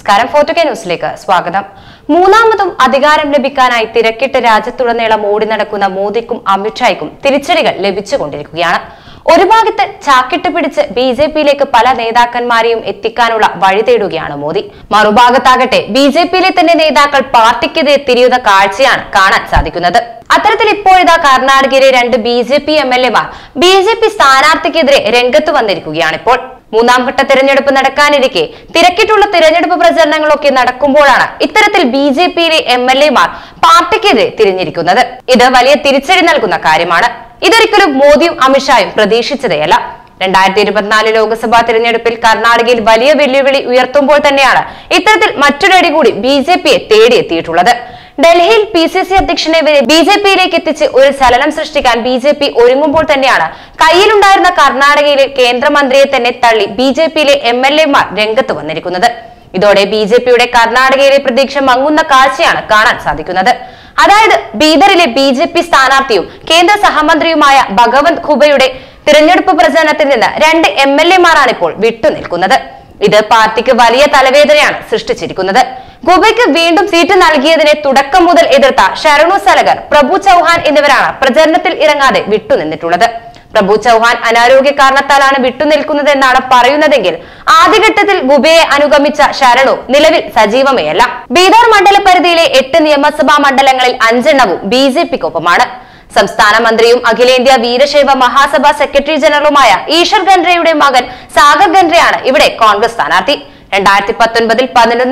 നമസ്കാരം. 4K ന്യൂസിലേക്ക് സ്വാഗതം. മൂന്നാമതും അധികാരം ലഭിക്കാനായി തിരക്കിട്ട് രാജ്യത്തുടനീളം ഓടി നടക്കുന്ന മോദിക്കും അമിത്ഷായ്ക്കും തിരിച്ചടികൾ ലഭിച്ചുകൊണ്ടിരിക്കുകയാണ്. ഒരു ഭാഗത്ത് ചാക്കിട്ട് പിടിച്ച് ബിജെപിയിലേക്ക് പല നേതാക്കന്മാരെയും എത്തിക്കാനുള്ള വഴി തേടുകയാണ് മോദി. മറുഭാഗത്താകട്ടെ ബിജെപിയിലെ തന്നെ നേതാക്കൾ പാർട്ടിക്കെതിരെ തിരിയുന്ന കാഴ്ചയാണ് കാണാൻ സാധിക്കുന്നത്. അത്തരത്തിൽ ഇപ്പോഴിതാ കർണാടകയിലെ 2 ബിജെപി എംഎൽഎമാർ ബിജെപി സ്ഥാനാർത്ഥിക്കെതിരെ രംഗത്ത് വന്നിരിക്കുകയാണ്. ഇപ്പോൾ മൂന്നാം ഘട്ട തിരഞ്ഞെടുപ്പ് നടക്കാനിരിക്കെ തിരക്കിട്ടുള്ള തിരഞ്ഞെടുപ്പ് പ്രചരണങ്ങളൊക്കെ നടക്കുമ്പോഴാണ് ഇത്തരത്തിൽ ബിജെപിയിലെ എംഎൽഎമാർ പാർട്ടിക്കെതിരെ തിരിഞ്ഞിരിക്കുന്നത്. ഇത് വലിയ തിരിച്ചടി നൽകുന്ന കാര്യമാണ്. ഇതൊരിക്കലും മോദിയും അമിത്ഷായും പ്രതീക്ഷിച്ചതേയല്ല. 2024 ലോക്സഭാ തിരഞ്ഞെടുപ്പിൽ കർണാടകയിൽ വലിയ വെല്ലുവിളി ഉയർത്തുമ്പോൾ തന്നെയാണ് ഇത്തരത്തിൽ മറ്റൊരടി കൂടി ബിജെപിയെ തേടിയെത്തിയിട്ടുള്ളത്. ഡൽഹിയിൽ PCC അധ്യക്ഷനെ വരെ ബിജെപിയിലേക്ക് എത്തിച്ച് ഒരു ചലനം സൃഷ്ടിക്കാൻ ബിജെപി ഒരുങ്ങുമ്പോൾ തന്നെയാണ് കയ്യിലുണ്ടായിരുന്ന കർണാടകയിലെ കേന്ദ്രമന്ത്രിയെ തന്നെ തള്ളി ബിജെപിയിലെ എംഎൽഎമാർ രംഗത്ത് വന്നിരിക്കുന്നത്. ഇതോടെ ബിജെപിയുടെ കർണാടകയിലെ പ്രതീക്ഷ മങ്ങുന്ന കാഴ്ചയാണ് കാണാൻ സാധിക്കുന്നത്. അതായത് ബീദറിലെ ബിജെപി സ്ഥാനാർത്ഥിയും കേന്ദ്ര സഹമന്ത്രിയുമായ ഭഗവന്ത് ഖുബയുടെ തിരഞ്ഞെടുപ്പ് പ്രചരണത്തിൽ നിന്ന് 2 എംഎൽഎമാരാണ് ഇപ്പോൾ വിട്ടുനിൽക്കുന്നത്. ഇത് പാർട്ടിക്ക് വലിയ തലവേദനയാണ് സൃഷ്ടിച്ചിരിക്കുന്നത്. ഖുബയ്ക്ക് വീണ്ടും സീറ്റ് നൽകിയതിനെ തുടക്കം മുതൽ എതിർത്ത ശരണു സലഗർ, പ്രഭു ചൗഹാൻ എന്നിവരാണ് പ്രചരണത്തിൽ ഇറങ്ങാതെ വിട്ടുനിന്നിട്ടുള്ളത്. പ്രഭു ചൗഹാൻ അനാരോഗ്യ കാരണത്താലാണ് വിട്ടുനിൽക്കുന്നതെന്നാണ് പറയുന്നതെങ്കിൽ ആദ്യഘട്ടത്തിൽ ഖുബയെ അനുഗമിച്ച ശരണു നിലവിൽ സജീവമേയല്ല. ബീദർ മണ്ഡല പരിധിയിലെ 8 നിയമസഭാ മണ്ഡലങ്ങളിൽ 5 എണ്ണവും ബിജെപിക്കൊപ്പമാണ്. സംസ്ഥാന മന്ത്രിയും അഖിലേന്ത്യാ വീരശൈവ മഹാസഭ സെക്രട്ടറി ജനറലുമായ ഈശ്വർ ഖൻഡ്രയുടെ മകൻ സാഗർ ഖൻഡ്രയാണ് ഇവിടെ കോൺഗ്രസ് സ്ഥാനാർത്ഥി. 2019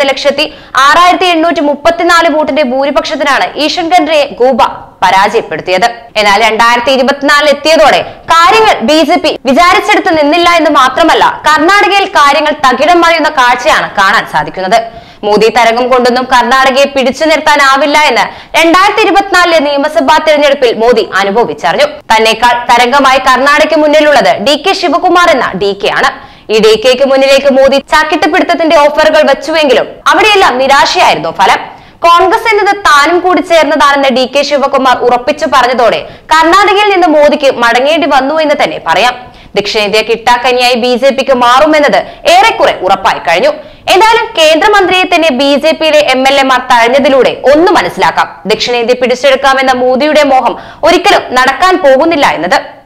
11,06,834 വോട്ടിന്റെ ഭൂരിപക്ഷത്തിനാണ് ഈശ്വർ ഖൻഡ്രയെ ഖൂബ പരാജയപ്പെടുത്തിയത്. എന്നാൽ 2024 എത്തിയതോടെ കാര്യങ്ങൾ ബിജെപി വിചാരിച്ചെടുത്ത് നിന്നില്ല എന്ന് മാത്രമല്ല, കർണാടകയിൽ കാര്യങ്ങൾ തകിടം മറിയുന്ന കാഴ്ചയാണ് കാണാൻ സാധിക്കുന്നത്. മോദി തരംഗം കൊണ്ടൊന്നും കർണാടകയെ പിടിച്ചു നിർത്താനാവില്ല എന്ന് 2024 നിയമസഭാ തിരഞ്ഞെടുപ്പിൽ മോദി അനുഭവിച്ചറിഞ്ഞു. തന്നെക്കാൾ തരംഗമായി കർണാടകയ്ക്ക് മുന്നിലുള്ളത് DK ശിവകുമാർ എന്ന DK ആണ്. ഈ DKക്ക് മുന്നിലേക്ക് മോദി ചാക്കിട്ടുപിടുത്തത്തിന്റെ ഓഫറുകൾ വെച്ചുവെങ്കിലും അവിടെയെല്ലാം നിരാശയായിരുന്നു ഫലം. കോൺഗ്രസ് എന്നത് താനും കൂടി ചേർന്നതാണെന്ന് DK ശിവകുമാർ ഉറപ്പിച്ചു പറഞ്ഞതോടെ കർണാടകയിൽ നിന്ന് മോദിക്ക് മടങ്ങേണ്ടി വന്നു എന്ന് തന്നെ പറയാം. ദക്ഷിണേന്ത്യ കിട്ടാക്കനിയായി ബിജെപിക്ക് മാറുമെന്നത് ഏറെക്കുറെ ഉറപ്പായി കഴിഞ്ഞു. എന്തായാലും കേന്ദ്രമന്ത്രിയെ തന്നെ ബിജെപിയിലെ എംഎൽഎമാർ തഴഞ്ഞതിലൂടെ ഒന്ന് മനസ്സിലാക്കാം, ദക്ഷിണേന്ത്യ പിടിച്ചെടുക്കാമെന്ന മോദിയുടെ മോഹം ഒരിക്കലും നടക്കാൻ പോകുന്നില്ല എന്നത്.